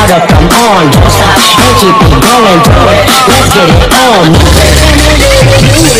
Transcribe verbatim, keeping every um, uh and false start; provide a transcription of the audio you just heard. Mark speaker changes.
Speaker 1: harder, come on, don't stop and keep it going, do it. Let's get it on, move it.